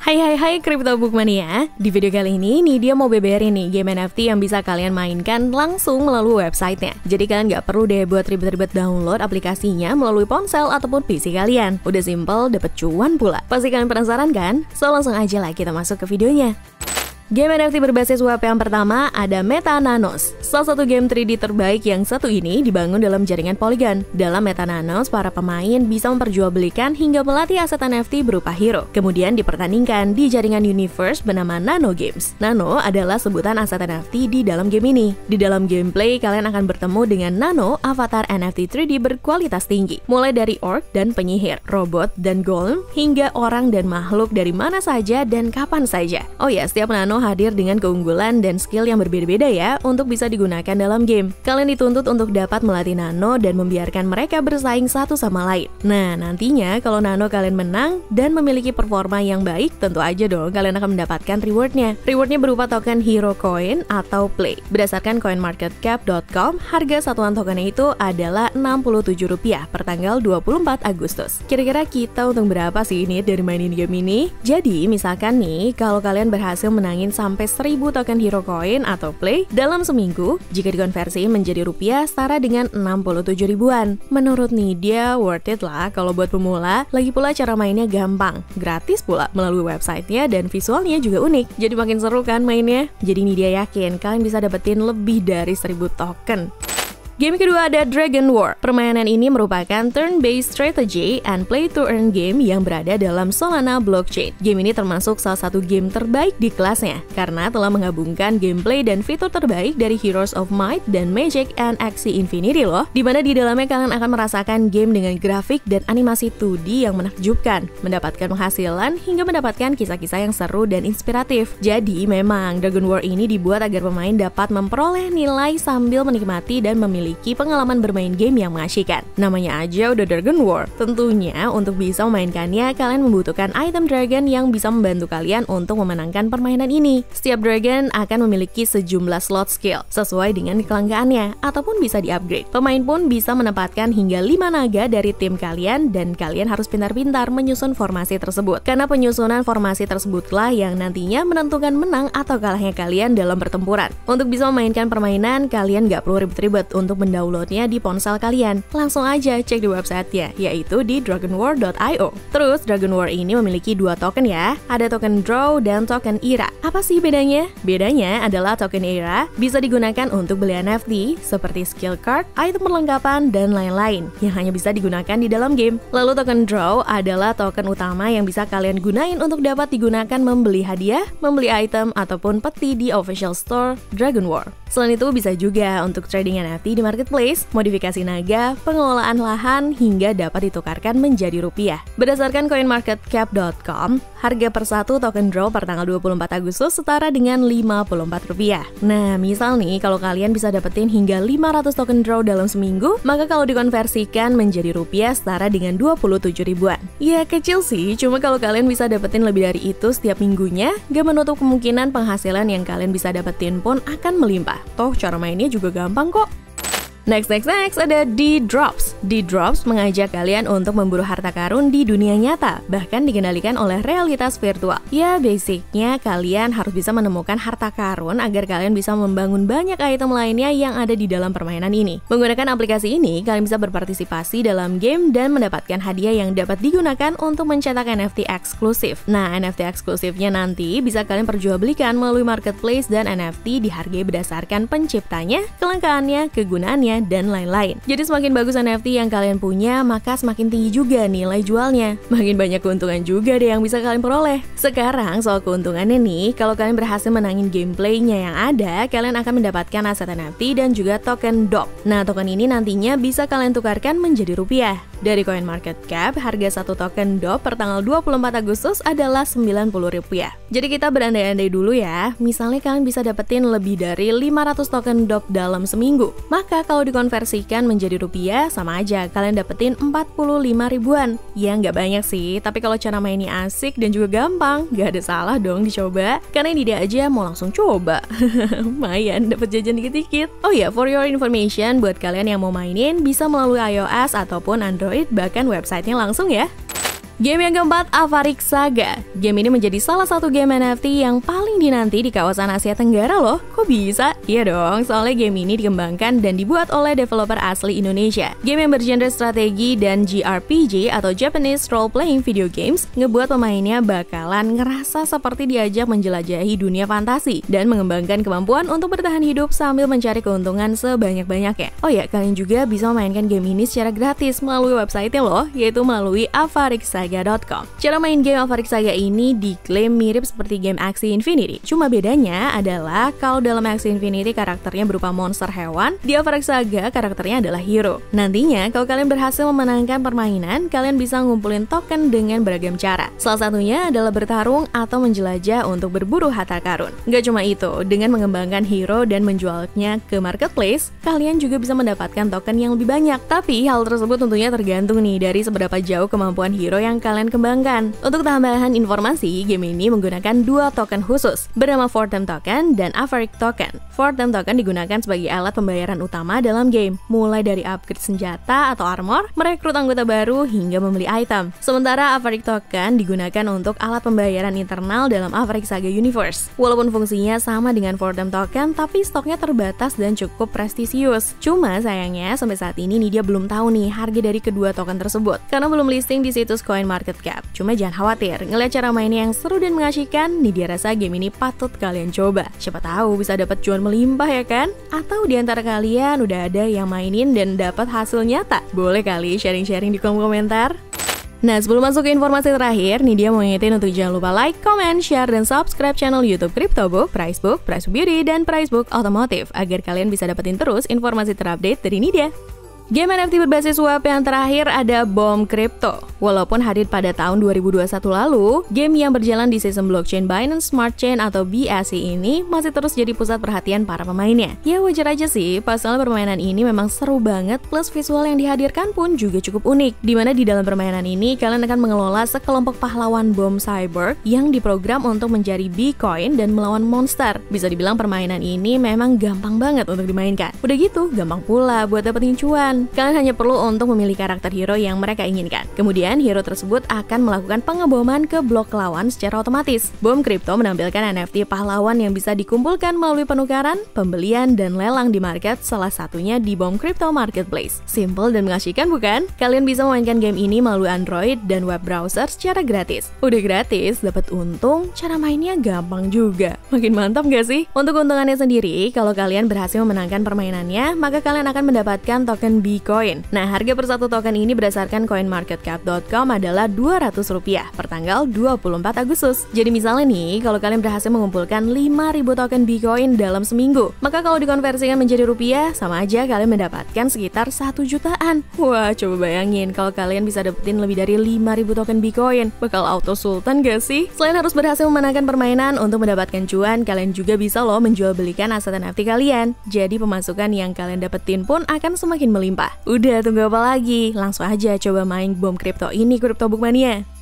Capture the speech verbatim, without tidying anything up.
Hai hai hai Crypto Bookmania. Di video kali ini Nidia mau beberin nih game N F T yang bisa kalian mainkan langsung melalui websitenya. Jadi kalian gak perlu deh buat ribet-ribet download aplikasinya melalui ponsel ataupun P C kalian. Udah simple, dapet cuan pula. Pasti kalian penasaran kan? So langsung aja lah kita masuk ke videonya. Game N F T berbasis web yang pertama ada Meta Nanos. Salah satu game tiga D terbaik yang satu ini dibangun dalam jaringan Polygon. Dalam Meta Nanos, para pemain bisa memperjualbelikan hingga melatih aset N F T berupa hero. Kemudian dipertandingkan di jaringan universe bernama Nano Games. Nano adalah sebutan aset N F T di dalam game ini. Di dalam gameplay, kalian akan bertemu dengan Nano, avatar N F T tiga D berkualitas tinggi. Mulai dari orc dan penyihir, robot dan golem, hingga orang dan makhluk dari mana saja dan kapan saja. Oh ya, setiap Nano hadir dengan keunggulan dan skill yang berbeda-beda ya untuk bisa digunakan dalam game. Kalian dituntut untuk dapat melatih Nano dan membiarkan mereka bersaing satu sama lain. Nah, nantinya kalau Nano kalian menang dan memiliki performa yang baik, tentu aja dong kalian akan mendapatkan rewardnya. Rewardnya berupa token hero coin atau play. Berdasarkan coin market cap dot com, harga satuan tokennya itu adalah enam puluh tujuh rupiah per tanggal dua puluh empat Agustus. Kira-kira kita untung berapa sih ini dari mainin game ini? Jadi, misalkan nih, kalau kalian berhasil menangin sampai seribu token hero coin atau play dalam seminggu, jika dikonversi menjadi rupiah setara dengan enam puluh tujuh ribuan. Menurut Nidia, worth it lah kalau buat pemula. Lagi pula cara mainnya gampang, gratis pula melalui websitenya dan visualnya juga unik. Jadi makin seru kan mainnya? Jadi Nidia yakin kalian bisa dapetin lebih dari seribu token. Game kedua ada Dragon War. Permainan ini merupakan turn-based strategy and play-to-earn game yang berada dalam Solana blockchain. Game ini termasuk salah satu game terbaik di kelasnya karena telah menggabungkan gameplay dan fitur terbaik dari Heroes of Might dan Magic and Axie Infinity loh. Dimana di dalamnya kalian akan merasakan game dengan grafik dan animasi dua D yang menakjubkan, mendapatkan penghasilan hingga mendapatkan kisah-kisah yang seru dan inspiratif. Jadi memang Dragon War ini dibuat agar pemain dapat memperoleh nilai sambil menikmati dan memilih pengalaman bermain game yang mengasyikkan. Namanya aja udah Dragon War. Tentunya untuk bisa memainkannya, kalian membutuhkan item dragon yang bisa membantu kalian untuk memenangkan permainan ini. Setiap dragon akan memiliki sejumlah slot skill sesuai dengan kelangkaannya ataupun bisa di-upgrade. Pemain pun bisa menempatkan hingga lima naga dari tim kalian dan kalian harus pintar-pintar menyusun formasi tersebut. Karena penyusunan formasi tersebutlah yang nantinya menentukan menang atau kalahnya kalian dalam pertempuran. Untuk bisa memainkan permainan, kalian gak perlu ribet-ribet untuk mendownloadnya di ponsel kalian. Langsung aja cek di websitenya, yaitu di dragon war dot i o. Terus, Dragon War ini memiliki dua token ya. Ada token Draw dan token Era. Apa sih bedanya? Bedanya adalah token Era bisa digunakan untuk beli N F T seperti skill card, item perlengkapan, dan lain-lain yang hanya bisa digunakan di dalam game. Lalu token Draw adalah token utama yang bisa kalian gunain untuk dapat digunakan membeli hadiah, membeli item, ataupun peti di official store Dragon War. Selain itu bisa juga untuk trading N F T di marketplace, modifikasi naga, pengelolaan lahan, hingga dapat ditukarkan menjadi rupiah. Berdasarkan coin market cap dot com, harga per satu token draw per tanggal dua puluh empat Agustus setara dengan lima puluh empat rupiah. Nah, misal nih kalau kalian bisa dapetin hingga lima ratus token draw dalam seminggu, maka kalau dikonversikan menjadi rupiah setara dengan dua puluh tujuh ribuan. Ya kecil sih, cuma kalau kalian bisa dapetin lebih dari itu setiap minggunya, gak menutup kemungkinan penghasilan yang kalian bisa dapetin pun akan melimpah. Toh cara mainnya juga gampang kok. Next, next, next ada D-Drops. D-Drops mengajak kalian untuk memburu harta karun di dunia nyata, bahkan dikendalikan oleh realitas virtual. Ya, basicnya kalian harus bisa menemukan harta karun agar kalian bisa membangun banyak item lainnya yang ada di dalam permainan ini. Menggunakan aplikasi ini, kalian bisa berpartisipasi dalam game dan mendapatkan hadiah yang dapat digunakan untuk mencetak N F T eksklusif. Nah, N F T eksklusifnya nanti bisa kalian perjualbelikan melalui marketplace dan N F T dihargai berdasarkan penciptanya, kelangkaannya, kegunaannya, dan lain-lain. Jadi semakin bagus N F T yang kalian punya, maka semakin tinggi juga nilai jualnya. Makin banyak keuntungan juga deh yang bisa kalian peroleh. Sekarang soal keuntungannya nih, kalau kalian berhasil menangin gameplaynya yang ada, kalian akan mendapatkan aset N F T dan juga token D O P. Nah, token ini nantinya bisa kalian tukarkan menjadi rupiah. Dari coin market cap, harga satu token D O P per tanggal dua puluh empat Agustus adalah sembilan puluh rupiah. Jadi kita berandai-andai dulu ya, misalnya kalian bisa dapetin lebih dari lima ratus token D O P dalam seminggu. Maka kalau dikonversikan menjadi rupiah, sama aja kalian dapetin empat puluh lima ribuan. Ya nggak banyak sih, tapi kalau cara mainnya asik dan juga gampang, nggak ada salah dong dicoba. Karena ini dia aja mau langsung coba. Lumayan dapet jajan dikit-dikit. Oh ya, for your information, buat kalian yang mau mainin bisa melalui iOS ataupun Android, bahkan websitenya langsung ya. Game yang keempat, Apharic Saga. Game ini menjadi salah satu game N F T yang paling dinanti di kawasan Asia Tenggara loh. Kok bisa? Iya dong, soalnya game ini dikembangkan dan dibuat oleh developer asli Indonesia. Game yang bergenre strategi dan J R P G atau Japanese Role Playing Video Games ngebuat pemainnya bakalan ngerasa seperti diajak menjelajahi dunia fantasi dan mengembangkan kemampuan untuk bertahan hidup sambil mencari keuntungan sebanyak-banyaknya. Oh ya, kalian juga bisa memainkan game ini secara gratis melalui website-nya loh, yaitu melalui apharic saga dot com. Cara main game Apharic Saga ini diklaim mirip seperti game Axie Infinity. Cuma bedanya adalah kalau dalam Axie Infinity karakternya berupa monster hewan, di Apharic Saga karakternya adalah hero. Nantinya kalau kalian berhasil memenangkan permainan, kalian bisa ngumpulin token dengan beragam cara. Salah satunya adalah bertarung atau menjelajah untuk berburu harta karun. Nggak cuma itu, dengan mengembangkan hero dan menjualnya ke marketplace, kalian juga bisa mendapatkan token yang lebih banyak. Tapi hal tersebut tentunya tergantung nih dari seberapa jauh kemampuan hero yang kalian kembangkan. Untuk tambahan informasi, game ini menggunakan dua token khusus bernama Fortem Token dan Apharic Token. Fortem Token digunakan sebagai alat pembayaran utama dalam game, mulai dari upgrade senjata atau armor, merekrut anggota baru, hingga membeli item. Sementara Apharic Token digunakan untuk alat pembayaran internal dalam Apharic Saga Universe. Walaupun fungsinya sama dengan Fortem Token, tapi stoknya terbatas dan cukup prestisius. Cuma sayangnya sampai saat ini nih dia belum tahu nih harga dari kedua token tersebut, karena belum listing di situs Coin Market Cap. Cuma jangan khawatir, ngeliat cara mainnya yang seru dan mengasyikan, nih dia rasa game ini patut kalian coba. Siapa tahu bisa dapat cuan melimpah ya kan? Atau di antara kalian udah ada yang mainin dan dapat hasil nyata? Boleh kali sharing-sharing di kolom komentar. Nah, sebelum masuk ke informasi terakhir, nih dia mau ngingetin untuk jangan lupa like, comment, share, dan subscribe channel YouTube CryptoBook, Pricebook, Pricebook Beauty, dan Pricebook Automotive agar kalian bisa dapetin terus informasi terupdate dari Nidia. Game N F T berbasis web yang terakhir ada Bomb Crypto. Walaupun hadir pada tahun dua ribu dua puluh satu lalu, game yang berjalan di sistem blockchain Binance Smart Chain atau B S C ini masih terus jadi pusat perhatian para pemainnya. Ya wajar aja sih, pasalnya permainan ini memang seru banget, plus visual yang dihadirkan pun juga cukup unik. Dimana di dalam permainan ini, kalian akan mengelola sekelompok pahlawan bom cyber yang diprogram untuk mencari Bitcoin dan melawan monster. Bisa dibilang permainan ini memang gampang banget untuk dimainkan. Udah gitu, gampang pula buat dapetin cuan. Kalian hanya perlu untuk memilih karakter hero yang mereka inginkan. Kemudian hero tersebut akan melakukan pengeboman ke blok lawan secara otomatis. Bom Crypto menampilkan N F T pahlawan yang bisa dikumpulkan melalui penukaran, pembelian, dan lelang di market, salah satunya di Bomb Crypto Marketplace. Simple dan mengasyikan bukan? Kalian bisa memainkan game ini melalui Android dan web browser secara gratis. Udah gratis, dapat untung, cara mainnya gampang juga. Makin mantap gak sih? Untuk keuntungannya sendiri, kalau kalian berhasil memenangkan permainannya, maka kalian akan mendapatkan token Bitcoin. Nah, harga per satu token ini berdasarkan coin market cap dot com adalah dua ratus rupiah per tanggal dua puluh empat Agustus. Jadi misalnya nih, kalau kalian berhasil mengumpulkan lima ribu token Bitcoin dalam seminggu, maka kalau dikonversikan menjadi rupiah, sama aja kalian mendapatkan sekitar satu jutaan. Wah, coba bayangin kalau kalian bisa dapetin lebih dari lima ribu token Bitcoin. Bakal auto sultan gak sih? Selain harus berhasil memenangkan permainan untuk mendapatkan cuan, kalian juga bisa loh menjual belikan aset N F T kalian. Jadi pemasukan yang kalian dapetin pun akan semakin melimpah. Udah, tunggu apa lagi? Langsung aja coba main Bomb Crypto ini, CryptoBook Mania.